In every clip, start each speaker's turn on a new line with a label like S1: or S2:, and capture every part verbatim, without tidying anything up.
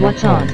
S1: What's on?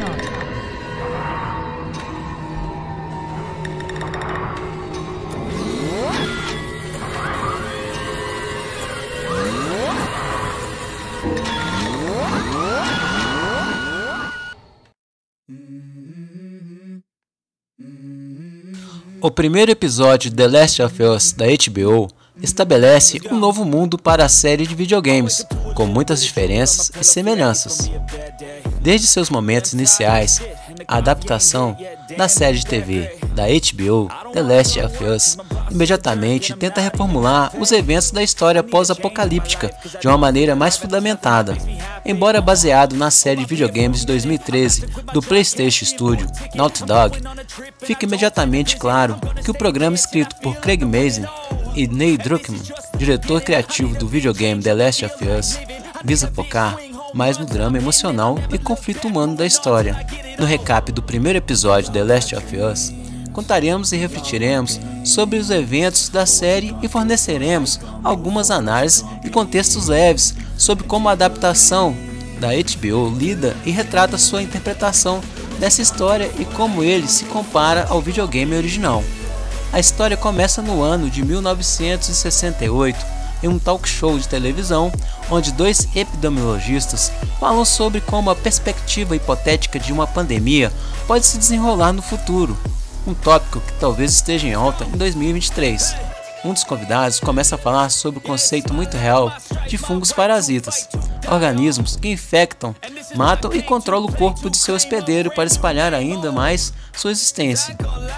S2: O primeiro episódio de The Last of Us da H B O estabelece um novo mundo para a série de videogames, com muitas diferenças e semelhanças. Desde seus momentos iniciais, a adaptação da série de T V da H B O, The Last of Us, imediatamente tenta reformular os eventos da história pós-apocalíptica de uma maneira mais fundamentada. Embora baseado na série de videogames de dois mil e treze do PlayStation Studio Naughty Dog, fica imediatamente claro que o programa escrito por Craig Mazin e Neil Druckmann, diretor criativo do videogame The Last of Us, visa focar mais no drama emocional e conflito humano da história. No recap do primeiro episódio The Last of Us, contaremos e refletiremos sobre os eventos da série e forneceremos algumas análises e contextos leves sobre como a adaptação da H B O lida e retrata sua interpretação dessa história e como ele se compara ao videogame original. A história começa no ano de mil novecentos e sessenta e oito, em um talk show de televisão, onde dois epidemiologistas falam sobre como a perspectiva hipotética de uma pandemia pode se desenrolar no futuro, um tópico que talvez esteja em alta em dois mil e vinte e três. Um dos convidados começa a falar sobre o conceito muito real de fungos parasitas, organismos que infectam, matam e controlam o corpo de seu hospedeiro para espalhar ainda mais sua existência.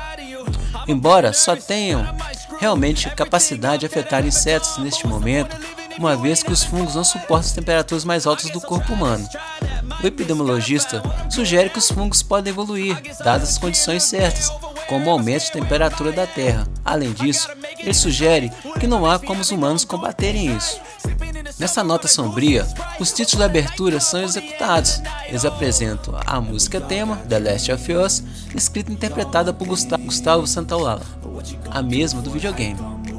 S2: Embora só tenham realmente capacidade de afetar insetos neste momento, uma vez que os fungos não suportam as temperaturas mais altas do corpo humano. O epidemiologista sugere que os fungos podem evoluir, dadas as condições certas, como o aumento de temperatura da Terra. Além disso, ele sugere que não há como os humanos combaterem isso. Nessa nota sombria, os títulos da abertura são executados. Eles apresentam a música tema, The Last of Us, escrita e interpretada por Gustavo Santaolalla, a mesma do videogame.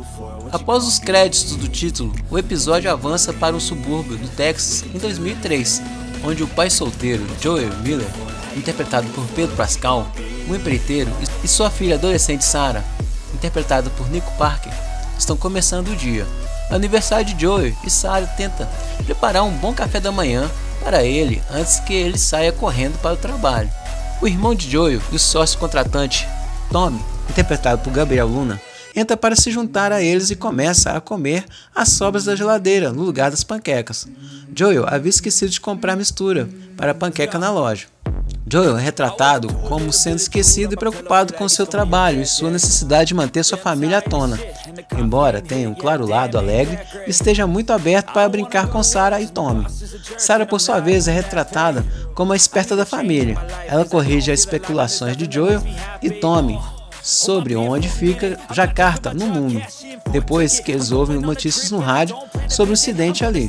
S2: Após os créditos do título, o episódio avança para um subúrbio do Texas em dois mil e três, onde o pai solteiro Joel Miller, interpretado por Pedro Pascal, um empreiteiro, e sua filha adolescente Sarah, interpretada por Nico Parker, estão começando o dia. No aniversário de Joel, e Sarah tenta preparar um bom café da manhã para ele antes que ele saia correndo para o trabalho. O irmão de Joel e o sócio contratante, Tommy, interpretado por Gabriel Luna, entra para se juntar a eles e começa a comer as sobras da geladeira no lugar das panquecas. Joel havia esquecido de comprar mistura para a panqueca na loja. Joel é retratado como sendo esquecido e preocupado com seu trabalho e sua necessidade de manter sua família à tona. Embora tenha um claro lado alegre, esteja muito aberto para brincar com Sarah e Tommy. Sarah, por sua vez, é retratada como a esperta da família. Ela corrige as especulações de Joel e Tommy sobre onde fica Jakarta no mundo, depois que eles ouvem notícias no rádio sobre o incidente ali.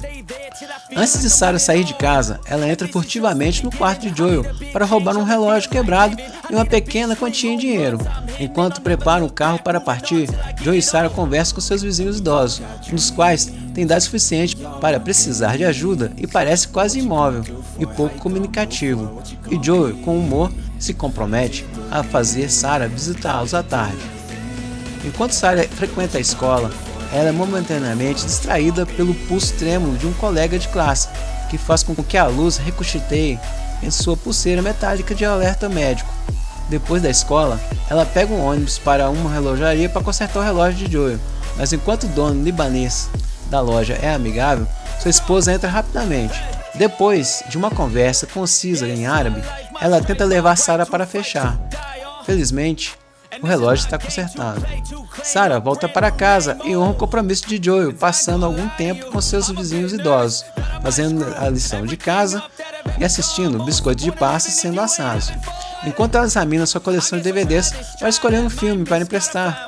S2: Antes de Sarah sair de casa, ela entra furtivamente no quarto de Joel para roubar um relógio quebrado e uma pequena quantia em dinheiro. Enquanto preparam o carro para partir, Joel e Sarah conversam com seus vizinhos idosos, um dos quais tem idade suficiente para precisar de ajuda e parece quase imóvel e pouco comunicativo. E Joel, com humor, se compromete a fazer Sarah visitá-los à tarde. Enquanto Sarah frequenta a escola, ela é momentaneamente distraída pelo pulso trêmulo de um colega de classe, que faz com que a luz ricocheteie em sua pulseira metálica de alerta médico. Depois da escola, ela pega um ônibus para uma relojaria para consertar o relógio de Joel, mas enquanto o dono libanês da loja é amigável, sua esposa entra rapidamente. Depois de uma conversa concisa em árabe, ela tenta levar Sarah para fechar. Felizmente, o relógio está consertado. Sarah volta para casa e honra o compromisso de Joel, passando algum tempo com seus vizinhos idosos, fazendo a lição de casa e assistindo biscoitos de passas sendo assados. Enquanto ela examina sua coleção de D V Ds para escolher um filme para emprestar,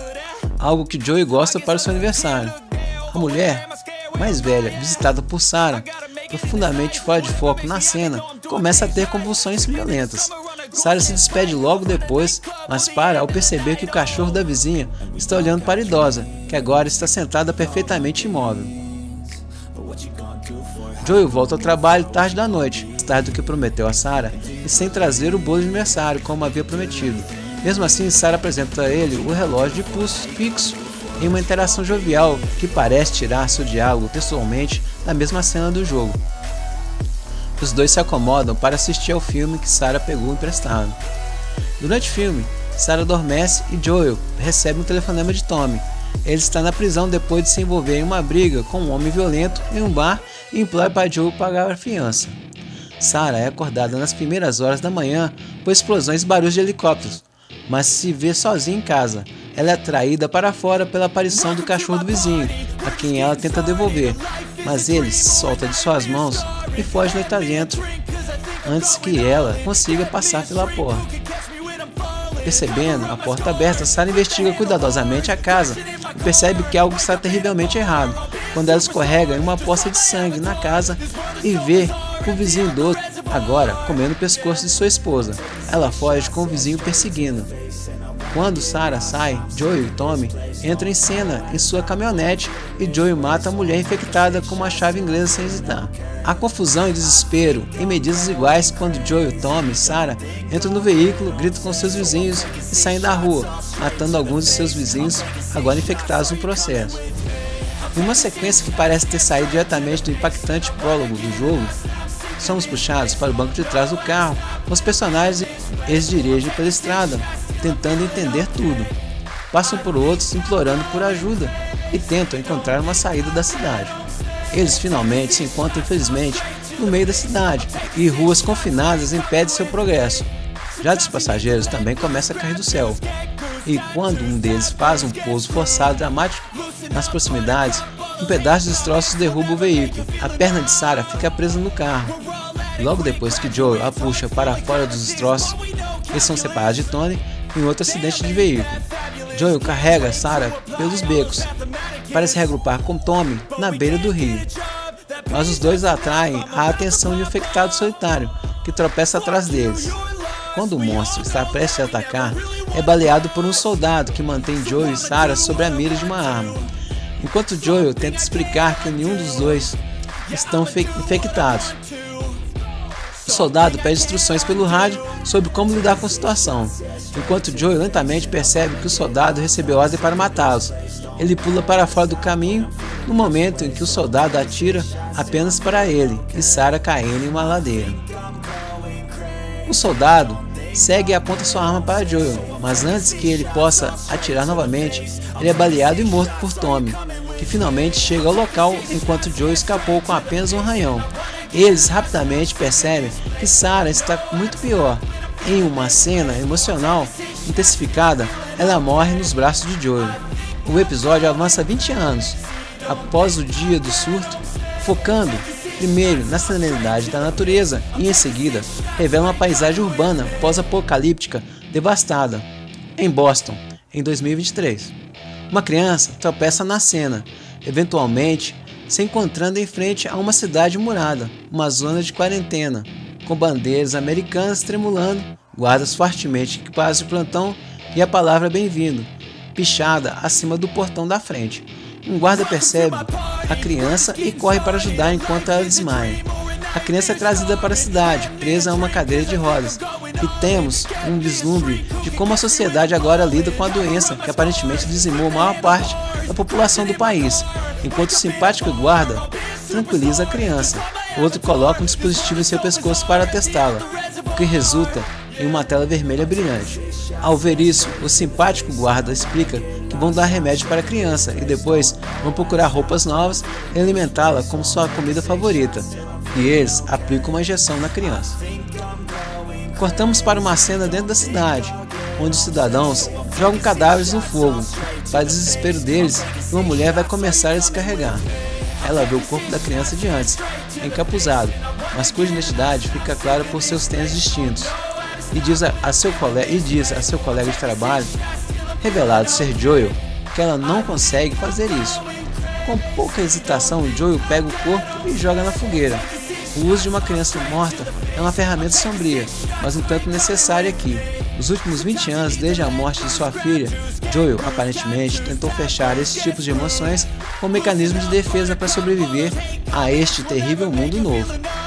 S2: algo que Joel gosta para o seu aniversário. A mulher mais velha, visitada por Sarah, profundamente fora de foco na cena, começa a ter convulsões violentas. Sarah se despede logo depois, mas para ao perceber que o cachorro da vizinha está olhando para a idosa, que agora está sentada perfeitamente imóvel. Joel volta ao trabalho tarde da noite, tarde do que prometeu a Sarah e sem trazer o bolo de aniversário como havia prometido. Mesmo assim, Sarah apresenta a ele o relógio de pulso fixo em uma interação jovial que parece tirar seu diálogo textualmente da mesma cena do jogo. Os dois se acomodam para assistir ao filme que Sarah pegou emprestado. Durante o filme, Sarah adormece e Joel recebe um telefonema de Tommy. Ele está na prisão depois de se envolver em uma briga com um homem violento em um bar e implora para Joel pagar a fiança. Sarah é acordada nas primeiras horas da manhã por explosões e barulhos de helicópteros, mas se vê sozinha em casa. Ela é atraída para fora pela aparição do cachorro do vizinho, a quem ela tenta devolver, mas ele se solta de suas mãos e foge noite adentro antes que ela consiga passar pela porta. Percebendo a porta aberta, Sarah investiga cuidadosamente a casa e percebe que algo está terrivelmente errado quando ela escorrega em uma poça de sangue na casa e vê o vizinho idoso agora comendo o pescoço de sua esposa. Ela foge com o vizinho perseguindo. Quando Sarah sai, Joel e Tommy entram em cena em sua caminhonete e Joel mata a mulher infectada com uma chave inglesa sem hesitar. Há confusão e desespero em medidas iguais quando Joel, Tommy e Sarah entram no veículo, gritam com seus vizinhos e saem da rua, matando alguns de seus vizinhos, agora infectados no processo. Em uma sequência que parece ter saído diretamente do impactante prólogo do jogo, somos puxados para o banco de trás do carro com os personagens. Eles dirigem pela estrada, tentando entender tudo. Passam por outros implorando por ajuda e tentam encontrar uma saída da cidade. Eles finalmente se encontram, infelizmente, no meio da cidade e ruas confinadas impedem seu progresso. Já dos passageiros também começa a cair do céu. E quando um deles faz um pouso forçado dramático nas proximidades, um pedaço de destroços derruba o veículo. A perna de Sarah fica presa no carro. Logo depois que Joel a puxa para fora dos destroços, eles são separados de Tony em outro acidente de veículo. Joel carrega Sarah pelos becos para se reagrupar com Tommy na beira do rio. Mas os dois atraem a atenção de um infectado solitário que tropeça atrás deles. Quando o monstro está prestes a atacar, é baleado por um soldado que mantém Joel e Sarah sobre a mira de uma arma. Enquanto Joel tenta explicar que nenhum dos dois estão infectados, o soldado pede instruções pelo rádio sobre como lidar com a situação. Enquanto Joel lentamente percebe que o soldado recebeu ordem para matá-los, ele pula para fora do caminho no momento em que o soldado atira apenas para ele e Sarah caindo em uma ladeira. O soldado segue e aponta sua arma para Joel, mas antes que ele possa atirar novamente, ele é baleado e morto por Tommy, que finalmente chega ao local enquanto Joel escapou com apenas um arranhão. Eles rapidamente percebem que Sarah está muito pior. Em uma cena emocional intensificada, ela morre nos braços de Joel. O episódio avança vinte anos após o dia do surto, focando primeiro na serenidade da natureza e em seguida revela uma paisagem urbana pós-apocalíptica devastada em Boston em dois mil e vinte e três. Uma criança tropeça na cena, eventualmente se encontrando em frente a uma cidade murada, uma zona de quarentena, com bandeiras americanas tremulando, guardas fortemente equipados de plantão e a palavra bem-vindo, pichada acima do portão da frente. Um guarda percebe a criança e corre para ajudar enquanto ela desmaia. A criança é trazida para a cidade, presa a uma cadeira de rodas, e temos um vislumbre de como a sociedade agora lida com a doença que aparentemente dizimou a maior parte da população do país, enquanto o simpático guarda tranquiliza a criança. O outro coloca um dispositivo em seu pescoço para testá-la, o que resulta em uma tela vermelha brilhante. Ao ver isso, o simpático guarda explica que vão dar remédio para a criança e depois vão procurar roupas novas e alimentá-la como sua comida favorita, e eles aplicam uma injeção na criança. Cortamos para uma cena dentro da cidade, onde os cidadãos jogam cadáveres no fogo. Para desespero deles, uma mulher vai começar a descarregar. Ela vê o corpo da criança de antes, encapuzado, mas cuja identidade fica clara por seus tênis distintos, e diz a, a seu colega, e diz a seu colega de trabalho, revelado ser Joel, que ela não consegue fazer isso. Com pouca hesitação, Joel pega o corpo e joga na fogueira. O uso de uma criança morta é uma ferramenta sombria, mas um tanto necessária aqui. Nos últimos vinte anos, desde a morte de sua filha, Joel aparentemente tentou fechar esses tipos de emoções com um mecanismo de defesa para sobreviver a este terrível mundo novo.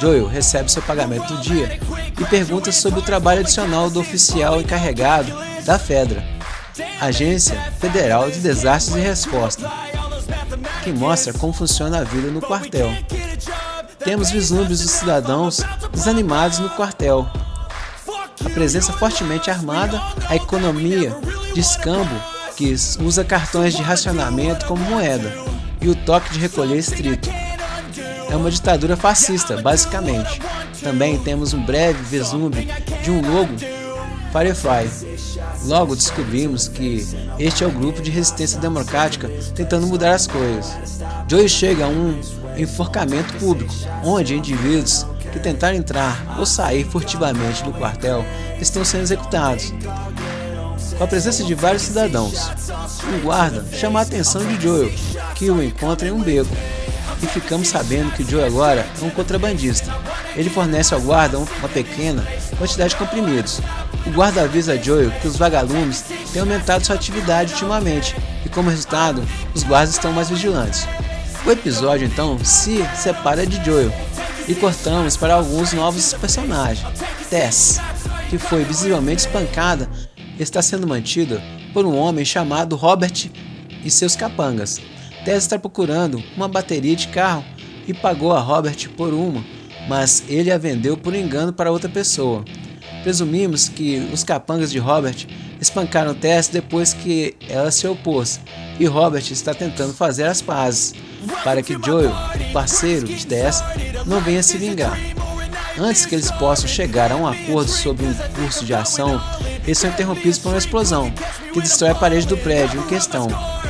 S2: Joel recebe seu pagamento do dia e pergunta sobre o trabalho adicional do oficial encarregado da Fedra, Agência Federal de Desastres e Resposta, que mostra como funciona a vida no quartel. Temos vislumbres dos cidadãos desanimados no quartel, a presença fortemente armada, a economia de escambo que usa cartões de racionamento como moeda e o toque de recolher estrito. É uma ditadura fascista, basicamente. Também temos um breve vislumbre de um logo Firefly. Logo descobrimos que este é o grupo de resistência democrática tentando mudar as coisas. Joey chega a um enforcamento público, onde indivíduos que tentaram entrar ou sair furtivamente do quartel estão sendo executados. Com a presença de vários cidadãos, um guarda chama a atenção de Joel, que o encontra em um beco, e ficamos sabendo que Joel agora é um contrabandista. Ele fornece ao guarda uma pequena quantidade de comprimidos. O guarda avisa a Joel que os vagalumes têm aumentado sua atividade ultimamente e, como resultado, os guardas estão mais vigilantes. O episódio então se separa de Joel e cortamos para alguns novos personagens. Tess, que foi visivelmente espancada, está sendo mantida por um homem chamado Robert e seus capangas. Tess está procurando uma bateria de carro e pagou a Robert por uma, mas ele a vendeu por engano para outra pessoa. Presumimos que os capangas de Robert espancaram Tess depois que ela se opôs, e Robert está tentando fazer as pazes para que Joel, o parceiro de Tess, não venha se vingar. Antes que eles possam chegar a um acordo sobre um curso de ação, eles são interrompidos por uma explosão que destrói a parede do prédio em questão.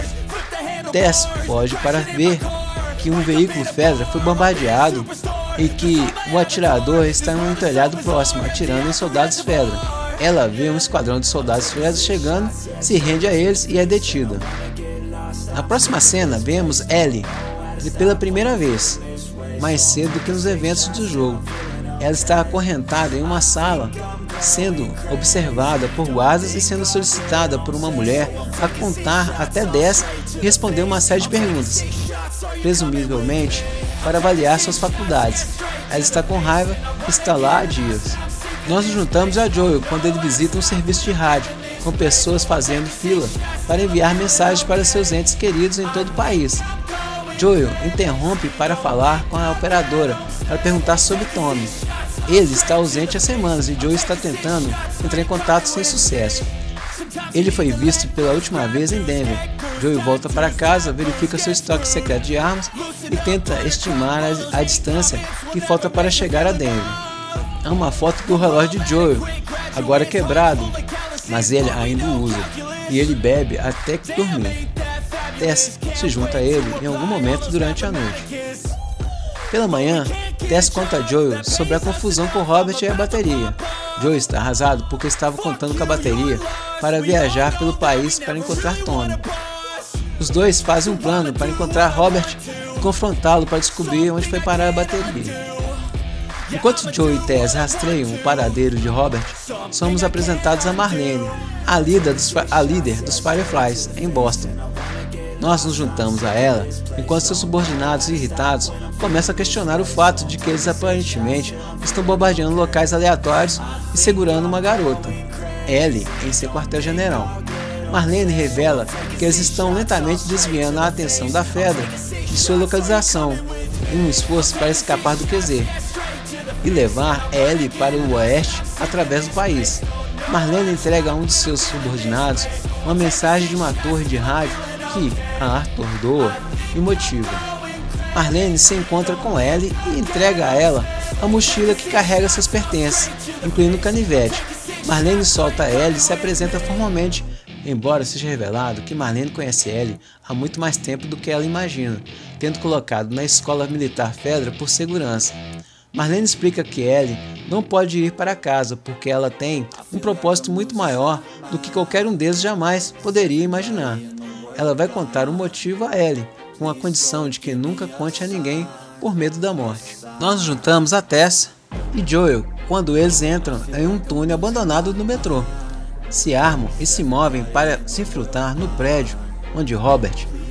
S2: Tess foge para ver que um veículo Fedra foi bombardeado e que o atirador está em um telhado próximo, atirando em soldados Fedra. Ela vê um esquadrão de soldados Fedra chegando, se rende a eles e é detida. Na próxima cena, vemos Ellie pela primeira vez, mais cedo do que nos eventos do jogo. Ela está acorrentada em uma sala, sendo observada por guardas e sendo solicitada por uma mulher a contar até dez e responder uma série de perguntas, presumivelmente para avaliar suas faculdades. Ela está com raiva e está lá há dias. Nós nos juntamos a Joel quando ele visita um serviço de rádio, com pessoas fazendo fila para enviar mensagens para seus entes queridos em todo o país. Joel interrompe para falar com a operadora para perguntar sobre Tommy. Ele está ausente há semanas e Joel está tentando entrar em contato sem sucesso. Ele foi visto pela última vez em Denver. Joel volta para casa, verifica seu estoque secreto de armas e tenta estimar a, a distância que falta para chegar a Denver. Há uma foto do relógio de Joel, agora quebrado, mas ele ainda o usa, e ele bebe até que dormir. Tess se junta a ele em algum momento durante a noite. Pela manhã, Tess conta a Joel sobre a confusão com Robert e a bateria. Joel está arrasado porque estava contando com a bateria para viajar pelo país para encontrar Tommy. Os dois fazem um plano para encontrar Robert e confrontá-lo para descobrir onde foi parar a bateria. Enquanto Joel e Tess rastreiam o paradeiro de Robert, somos apresentados a Marlene, a líder dos, a líder dos Fireflies, em Boston. Nós nos juntamos a ela, enquanto seus subordinados irritados começam a questionar o fato de que eles aparentemente estão bombardeando locais aleatórios e segurando uma garota, Ellie, em seu quartel-general. Marlene revela que eles estão lentamente desviando a atenção da Fedra de sua localização, em um esforço para escapar do Q Z e levar Ellie para o oeste através do país. Marlene entrega a um de seus subordinados uma mensagem de uma torre de rádio que a atordoa e motiva. Marlene se encontra com Ellie e entrega a ela a mochila que carrega seus pertences, incluindo o canivete. Marlene solta Ellie e se apresenta formalmente, embora seja revelado que Marlene conhece Ellie há muito mais tempo do que ela imagina, tendo colocado na escola militar Fedra por segurança. Marlene explica que Ellie não pode ir para casa porque ela tem um propósito muito maior do que qualquer um deles jamais poderia imaginar. Ela vai contar o motivo a Ellie, com a condição de que nunca conte a ninguém por medo da morte. Nós nos juntamos a Tess e Joel quando eles entram em um túnel abandonado no metrô. Se armam e se movem para se infiltrar no prédio onde Robert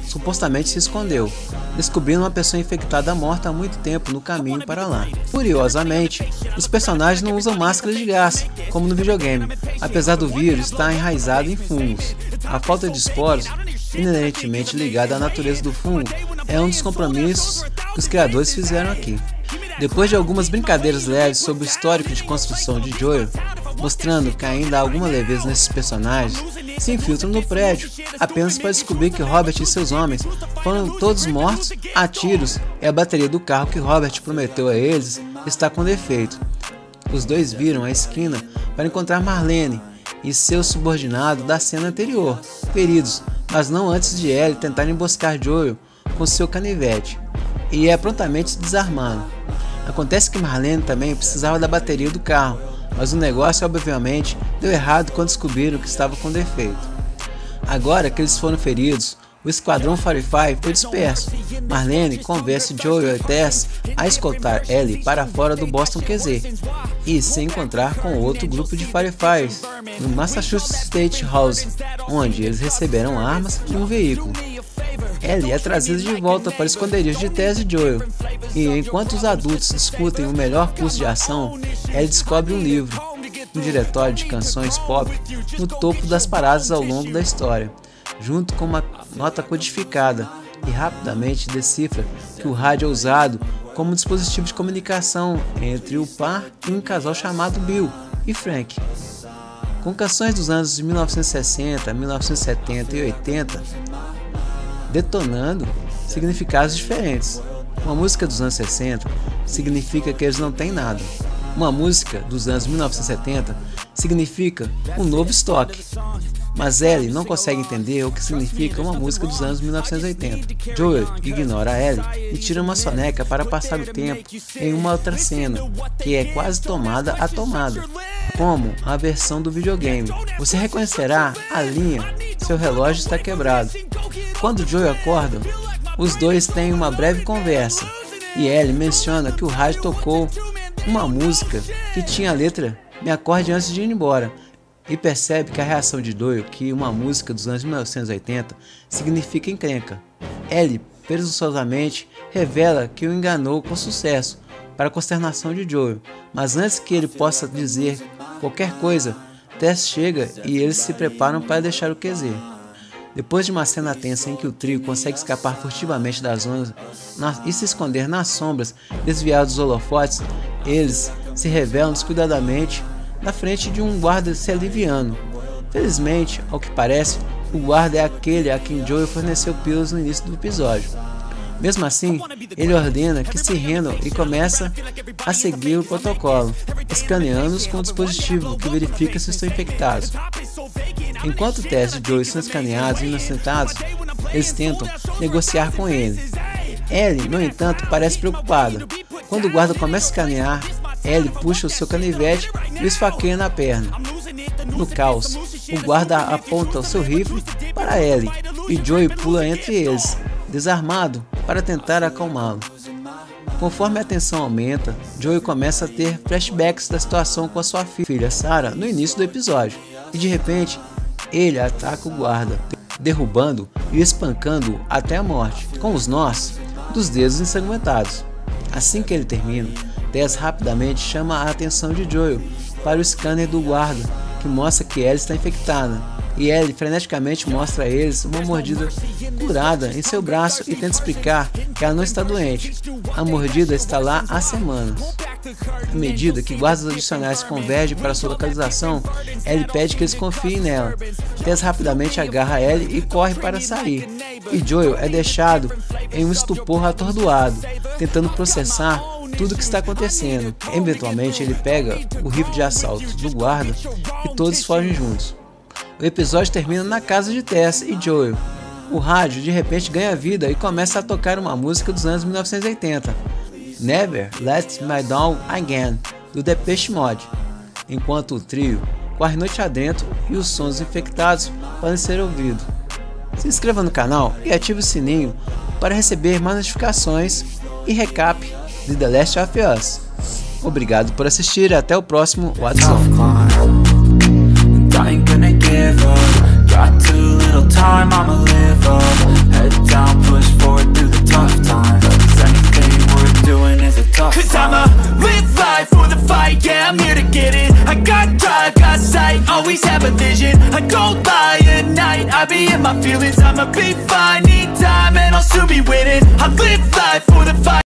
S2: supostamente se escondeu, descobrindo uma pessoa infectada morta há muito tempo no caminho para lá. Curiosamente, os personagens não usam máscaras de gás, como no videogame, apesar do vírus estar enraizado em fungos. A falta de esporos, inerentemente ligada à natureza do fungo, é um dos compromissos que os criadores fizeram aqui. Depois de algumas brincadeiras leves sobre o histórico de construção de Joel, mostrando que ainda há alguma leveza nesses personagens, se infiltram no prédio, apenas para descobrir que Robert e seus homens foram todos mortos a tiros e a bateria do carro que Robert prometeu a eles está com defeito. Os dois viram a esquina para encontrar Marlene e seu subordinado da cena anterior, feridos, mas não antes de Ellie tentar emboscar Joel com seu canivete, e é prontamente desarmado. Acontece que Marlene também precisava da bateria do carro, mas o negócio obviamente deu errado quando descobriram que estava com defeito. Agora que eles foram feridos, o esquadrão Firefly foi disperso. Marlene convence Joel e Tess a escoltar Ellie para fora do Boston Q Z e se encontrar com outro grupo de Fireflies no Massachusetts State House, onde eles receberam armas e um veículo. Ellie é trazida de volta para o esconderijo de Tess e Joel, e enquanto os adultos discutem o melhor curso de ação, Ellie descobre um livro, um diretório de canções pop no topo das paradas ao longo da história, junto com uma nota codificada, e rapidamente decifra que o rádio é usado como dispositivo de comunicação entre o par e um casal chamado Bill e Frank. Com canções dos anos de mil novecentos e sessenta, mil novecentos e setenta e oitenta, detonando significados diferentes. Uma música dos anos sessenta significa que eles não têm nada. Uma música dos anos mil novecentos e setenta significa um novo estoque. Mas Ellie não consegue entender o que significa uma música dos anos mil novecentos e oitenta. Joel ignora Ellie e tira uma soneca para passar o tempo em uma outra cena, que é quase tomada a tomada, como a versão do videogame. Você reconhecerá a linha "Seu relógio está quebrado". Quando Joel acorda, os dois têm uma breve conversa, e Ellie menciona que o rádio tocou uma música que tinha a letra "Me acorde antes de ir embora", e percebe que a reação de Joel, que uma música dos anos mil novecentos e oitenta, significa encrenca. Ellie, presunçosamente, revela que o enganou com sucesso, para a consternação de Joel, mas antes que ele possa dizer qualquer coisa, Tess chega e eles se preparam para deixar o Q Z. Depois de uma cena tensa em que o trio consegue escapar furtivamente da zona e se esconder nas sombras desviadas dos holofotes, eles se revelam descuidadamente na frente de um guarda se aliviando. Felizmente, ao que parece, o guarda é aquele a quem Joel forneceu pílulas no início do episódio. Mesmo assim, ele ordena que se rendam e começa a seguir o protocolo, escaneando-os com um dispositivo que verifica se estão infectados. Enquanto Tess e Joel são escaneados e inocentados, eles tentam negociar com ele. Ellie, no entanto, parece preocupada. Quando o guarda começa a escanear, Ellie puxa o seu canivete e o esfaqueia na perna. No caos, o guarda aponta o seu rifle para Ellie e Joel pula entre eles, desarmado, para tentar acalmá-lo. Conforme a tensão aumenta, Joel começa a ter flashbacks da situação com a sua filha Sarah no início do episódio, e de repente ele ataca o guarda, derrubando e espancando-o até a morte, com os nós dos dedos ensanguentados. Assim que ele termina, Tess rapidamente chama a atenção de Joel para o scanner do guarda, que mostra que Ellie está infectada, e Ellie freneticamente mostra a eles uma mordida curada em seu braço e tenta explicar que ela não está doente. A mordida está lá há semanas. À medida que guardas adicionais convergem para sua localização, Ellie pede que eles confiem nela. Tess rapidamente agarra Ellie e corre para sair, e Joel é deixado em um estupor atordoado, tentando processar tudo o que está acontecendo. Eventualmente ele pega o rifle de assalto do guarda e todos fogem juntos. O episódio termina na casa de Tess e Joel. O rádio de repente ganha vida e começa a tocar uma música dos anos mil novecentos e oitenta, Never Let Me Down Again, do Depeche Mode, enquanto o trio corre noite adentro e os sons infectados podem ser ouvidos. Se inscreva no canal e ative o sininho para receber mais notificações e recap de The Last of Us. Obrigado por assistir e até o próximo WhatsApp. I ain't gonna give up. Got too little time, I'ma live up. Head down.
S1: I'm here to get it. I got drive, got sight, always have a vision. I don't lie at night, I be in my feelings. I'ma be fine, need time and I'll soon be winning. I live life for the fight.